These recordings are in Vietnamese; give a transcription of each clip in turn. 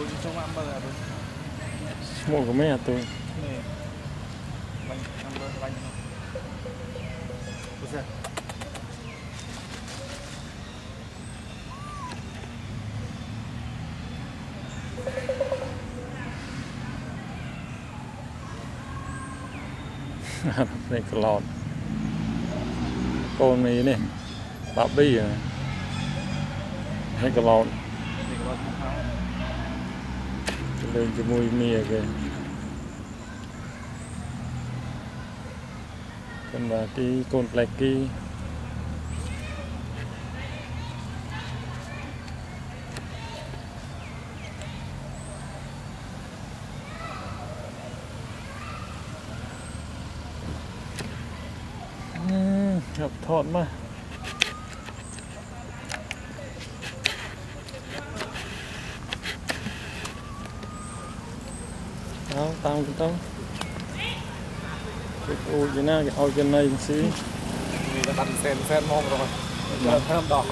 Một của mấy à tôi. Này cái lọt con này nè bắp bi à này cái lọt lên cho mùi mìa kìa còn là cái con black kia gặp thọt mà đó tao cái tao cái ôi cái na cái ôi cái này xí người ta đặt sen mong rồi thơm đỏ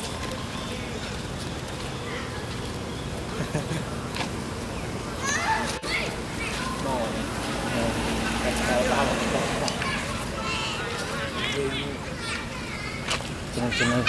trên này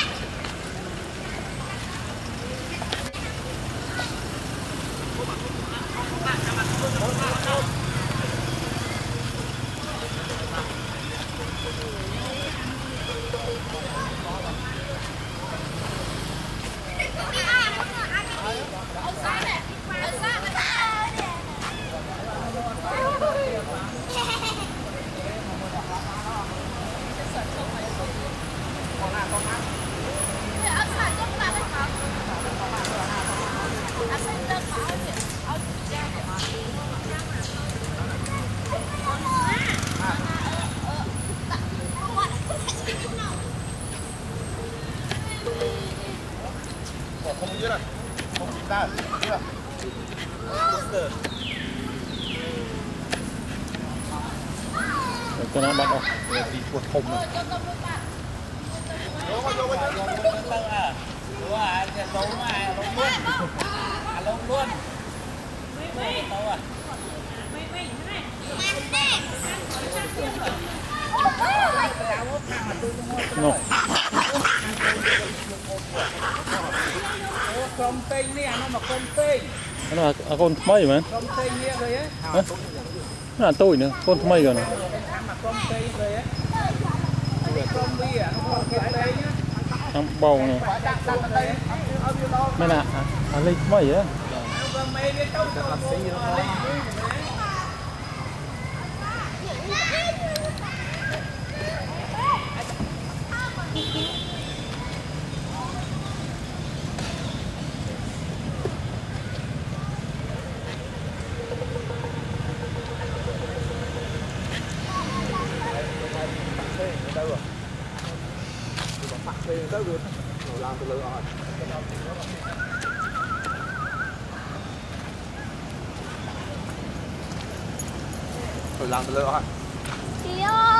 không biết rồi không biết ra chưa cho nó bắt đầu đi chuột hồng này con tinh nè, nó mà con tinh. nó là con mấy mà? Con tinh nè rồi ấy. Nó là tôi nữa, con mấy rồi nè. Con tinh rồi ấy. Con bia, nó con cái đây nhá. Trong bầu nè. Mấy nè, lấy mấy á? tới được làm từ lửa rồi làm từ lửa rồi chị ơi